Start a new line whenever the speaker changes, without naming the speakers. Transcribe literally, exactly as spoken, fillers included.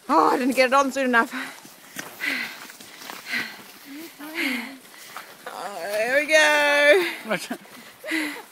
Oh, I didn't get it on soon enough. Oh, there we go.